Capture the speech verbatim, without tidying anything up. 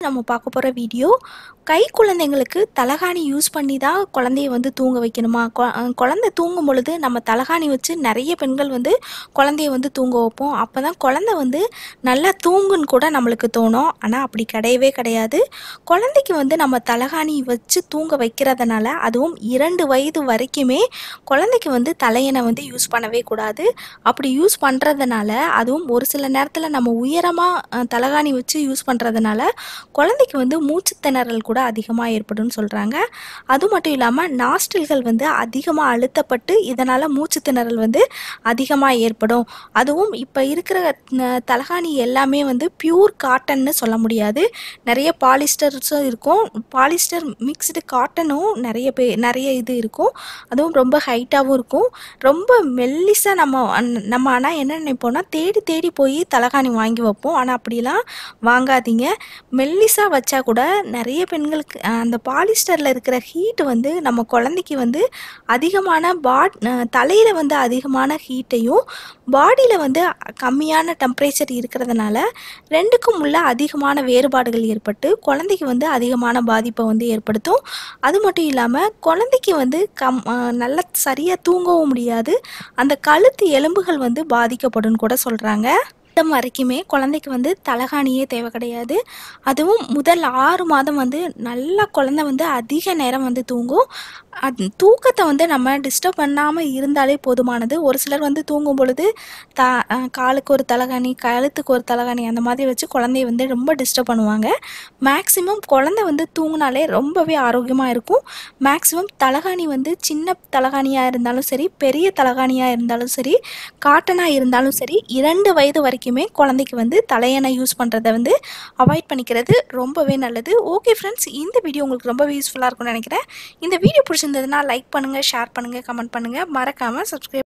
நம்ம பார்க்க போகிற வீடியோ கை குழந்தைங்களுக்கு தலகாணி யூஸ் பண்ணி தான் குழந்தைய வந்து தூங்க வைக்கணுமா? கொ குழந்தை தூங்கும் பொழுது நம்ம தலகாணி வச்சு நிறைய பெண்கள் வந்து குழந்தைய வந்து தூங்க வைப்போம். அப்போ தான் குழந்தை வந்து நல்லா தூங்குன்னு கூட நம்மளுக்கு தோணும். ஆனால் அப்படி கிடையவே கிடையாது. குழந்தைக்கு வந்து நம்ம தலகாணி வச்சு தூங்க வைக்கிறதுனால, அதுவும் இரண்டு வயது வரைக்குமே குழந்தைக்கு வந்து தலையணை வந்து யூஸ் பண்ணவே கூடாது. அப்படி யூஸ் பண்ணுறதுனால, அதுவும் ஒரு சில நேரத்தில் நம்ம உயரமாக தலகாணி வச்சு யூஸ் பண்ணுறதுனால குழந்தைக்கு வந்து மூச்சு திணறல் கூட அதிகமாக ஏற்படும்னு சொல்கிறாங்க. அது மட்டும் இல்லாமல் நாஸ்டில்கள் வந்து அதிகமாக அழுத்தப்பட்டு இதனால் மூச்சு திணறல் வந்து அதிகமாக ஏற்படும். அதுவும் இப்போ இருக்கிற தலகாணி எல்லாமே வந்து பியூர் காட்டன்னு சொல்ல முடியாது. நிறைய பாலிஸ்டர்ஸும் இருக்கும். பாலிஸ்டர் மிக்ஸ்டு காட்டனும் நிறைய பே நிறைய இது இருக்கும். அதுவும் ரொம்ப ஹைட்டாகவும் இருக்கும். ரொம்ப மெல்லிசாக நம்ம நம்ம ஆனால் என்ன நினைப்போம்னா தேடி தேடி போய் தலகாணி வாங்கி வைப்போம். ஆனால் அப்படிலாம் வாங்காதீங்க. மெல்லிசாக வச்சா கூட நிறைய பெண்களுக்கு அந்த பாலிஸ்டரில் இருக்கிற ஹீட் வந்து நம்ம குழந்தைக்கு வந்து அதிகமான பாட் தலையில் வந்து அதிகமான ஹீட்டையும் பாடியில் வந்து கம்மியான டெம்பரேச்சர் இருக்கிறதுனால ரெண்டுக்கும் உள்ள அதிகமான வேறுபாடுகள் ஏற்பட்டு குழந்தைக்கு வந்து அதிகமான பாதிப்பை வந்து ஏற்படுத்தும். அது மட்டும் இல்லாமல் குழந்தைக்கு வந்து கம் நல்லா சரியாக தூங்கவும் முடியாது. அந்த கழுத்து எலும்புகள் வந்து பாதிக்கப்படும் கூட சொல்கிறாங்க. வரைக்குமே குழந்தைக்கு வந்து தலகாணியே தேவை கிடையாது. அதுவும் முதல் ஆறு மாதம் வந்து நல்லா குழந்தை வந்து அதிக நேரம் வந்து தூங்கும். அது தூக்கத்தை வந்து நம்ம டிஸ்டர்ப் பண்ணாமல் இருந்தாலே போதுமானது. ஒரு சிலர் வந்து தூங்கும் பொழுது த காலுக்கு ஒரு தலகாணி, கழுத்துக்கு ஒரு தலகாணி அந்த மாதிரி வச்சு குழந்தைய வந்து ரொம்ப டிஸ்டர்ப் பண்ணுவாங்க. மேக்ஸிமம் குழந்தை வந்து தூங்கினாலே ரொம்பவே ஆரோக்கியமாக இருக்கும். மேக்ஸிமம் தலகாணி வந்து சின்ன தலகாணியாக இருந்தாலும் சரி, பெரிய தலகாணியாக இருந்தாலும் சரி, காட்டனாக இருந்தாலும் சரி, இரண்டு வயது வரைக்கும் குழந்தைக்கு வந்து தலையணை யூஸ் பண்ணுறதை வந்து அவாய்ட் பண்ணிக்கிறது ரொம்பவே நல்லது. ஓகே ஃப்ரெண்ட்ஸ், இந்த வீடியோ உங்களுக்கு ரொம்ப யூஸ்ஃபுல்லாக இருக்கும்னு நினைக்கிறேன். இந்த வீடியோ பிடிச்சிருந்ததுன்னா லைக் பண்ணுங்கள், ஷேர் பண்ணுங்கள், கமெண்ட் பண்ணுங்கள். மறக்காமல் சப்ஸ்கிரைப்